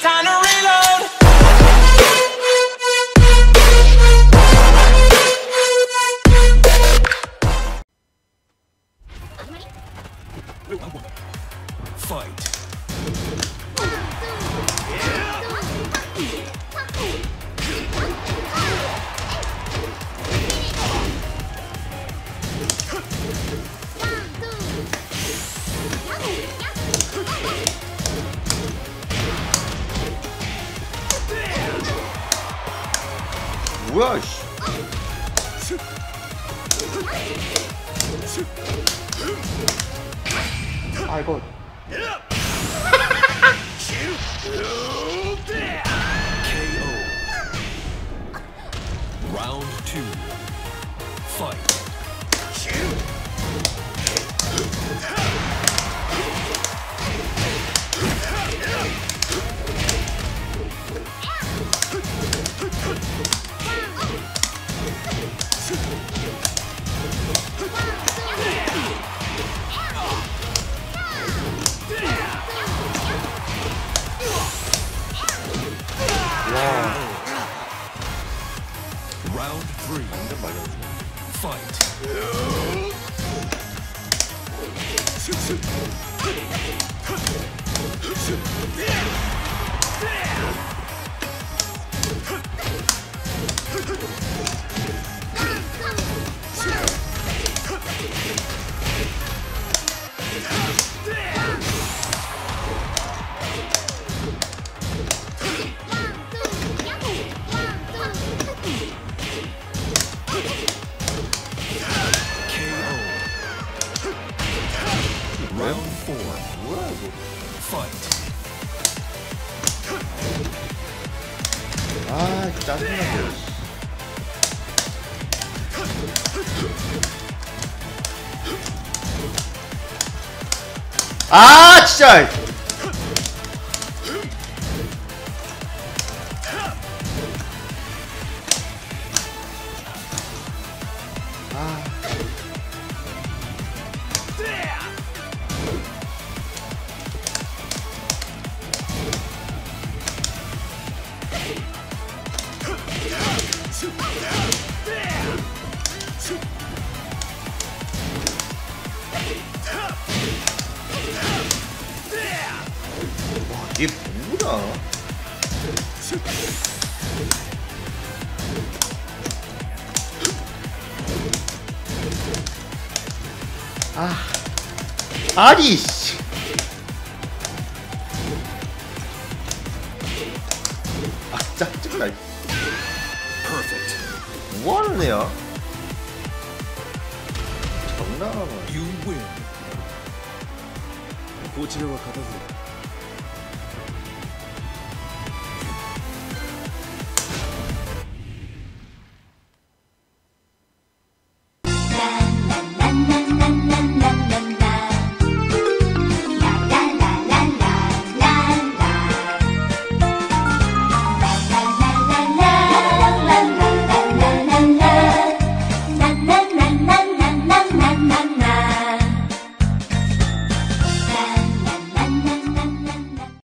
time to reload. Fight. 뭐야 씨. 아 이거 KO. Round 2. Fight. Round 3. Fight. Round 4. 뭐야 이거. Fight. 아 짜증나게. 아 진짜. 이게 뭐야? 아니 씨. 짜증나. Perfect. 뭐하는 애야? 장난하나. You win. こちらは勝たず